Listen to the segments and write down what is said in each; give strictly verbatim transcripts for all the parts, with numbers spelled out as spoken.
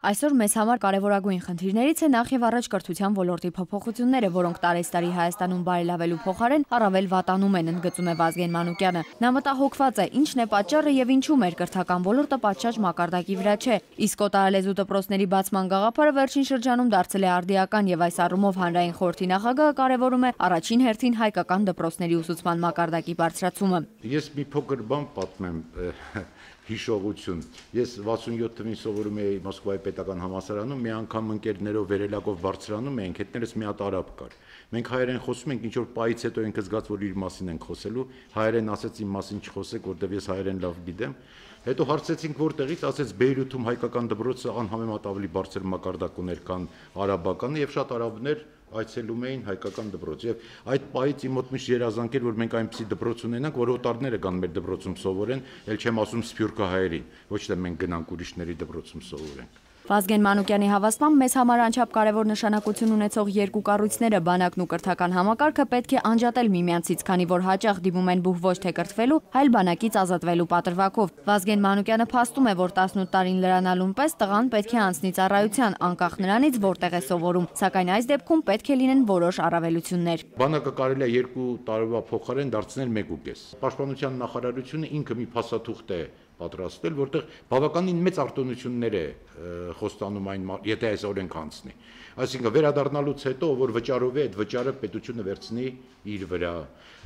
Այսօր մեզ համար կարևորագույն խնդիրներից է նախ եւ առաջ կրթության ոլորտի փոփոխությունները, որոնք տարեստարի Հայաստանում բարելավելու փոխարեն առավել վատանում են, ընդգծում է Վազգեն Մանուկյանը։ Նա մտահոգված է, ինչն է պատճառը եւ ինչու մեր կրթական ոլորտը պատշաճ մակարդակի վրա չէ։ Իսկ օտարալեզու դպրոցների բացման գաղափարը վերջին շրջանում դարձել է արդիական եւ այս առումով հանրային խորհրդի նախագահը կարևորում է առաջին հերթին հայկական դպրոցների ուսուցման մակարդակի բարձրացումը։ Ես մի փոքր բան պատմեմ հիշողություն։ Ես վաթսունյոթ թվականին սովորում էի Մոսկվայի պետական համալսարանում, մի անգամ ընկերներով վերելակով բարձրանում էինք, հետներս մի հատ արաբ կար։ Մենք հայերեն խոսում ենք, ինչ որ պայից հետո ինքը զգաց, որ իր մասին ենք խոսելու, հայերեն ասեց իմ մասին չխոսեք, որտեվ ես հայերեն լավ գիտեմ։ Հետո հարցեցինք որտեղից, ասեց Բեյրութում հայկական դպրոցը անհամեմատ ավելի բարձր մակարդակ ուներ, քան արաբականը, եւ շատ արաբներ այցելում էին հայկական դպրոց եւ այդ պահից իմ մոտ միշտ երազանք էր որ մենք այնպիսի դպրոց ունենանք որ օտարները կան մեր դպրոցում սովորեն, ել չեմ ասում սփյուռքահայերին, ոչ թե մենք գնանք ուրիշների դպրոցում սովորենք։ Վազգեն Մանուկյանի հավաստմամբ մեզ համար անչափ կարևոր նշանակություն ունեցող երկու կառույցները բանակն ու կրթական համակարգը պետք է անջատել միմյանցից, քանի որ հաճախ դիմում են բուհ ոչ թե կրթվելու, այլ բանակից ազատվելու պատրվակով։ Վազգեն Մանուկյանը փաստում է, որ տասնութ տարին լրանալուն պես տղան պետք է անցնի ծառայության, անկախ նրանից որտեղ է սովորում, սակայն այս դեպքում պետք է լինեն որոշ առավելություններ։ Բանակը կարելի է երկու տարվա փոխարեն դարձնել մեկ ու կես։ Պաշտպանության նախարարությունը ինքը մի փաստաթուղթ է պատրաստել, որտեղ բավականին մեծ արտոնություններ է խոստանում այն, եթե այս օրենք անցնի։ Այսինքն վերադառնալուց հետո, որ վճարով է, այդ վճարը պետությունը վերցնի իր վրա,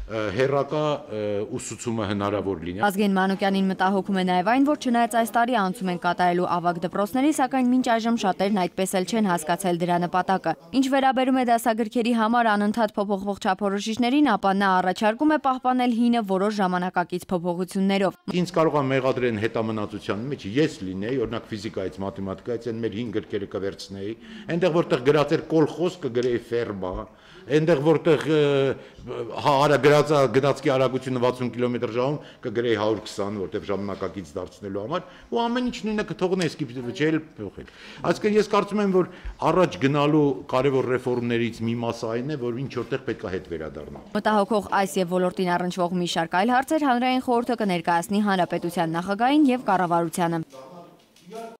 հերակա ուսուցումը հնարավոր լինի։ Վազգեն Մանուկյանին մտահոգում է նաև այն, որ չնայած այս տարի անցում են կատարելու ավագ դպրոցների, սակայն մինչ այժմ շատերն այդպես էլ չեն հասկացել դրա նպատակը։ Ինչ վերաբերում է դասագրքերի համար անընդհատ փոփոխվող չափորոշիչներին, ապա նա առաջարկում է պահպանել հինը որոշ ժամանակակից փոփոխություններով։ Ինձ կարող է մեղադրեն հետամնացության մեջ, ես լինեի, օրինակ ֆիզիկայից, մաթեմատիկայից այն մեր հին գրքերը կվերցնեի, այնտեղ որտեղ գրած էր կոլխոզ կգրեի ֆերմա, այնտեղ որտեղ արա գրած գնացքի արագությունը վաթսուն կիլոմետր ժամում կգրեի հարյուր քսան, որտեղ ժամանակակից դարձնելու համար, ու ամեն ինչ նույնը կթողնեի, չէ՞ փոխել։ Այսինքն ես կարծում եմ, որ առաջ գնալու կարևոր ռեֆորմներից մի մասը այն է, որ ինչ որտեղ պետք է հետ վերադառնալ։ Մտահոգող այս եւ ոլորտին առնչվող մի շարք այլ հարցեր հանրային խորհուրդը կներկայացնի հանրապետության նախագահին եւ կառավարությանը։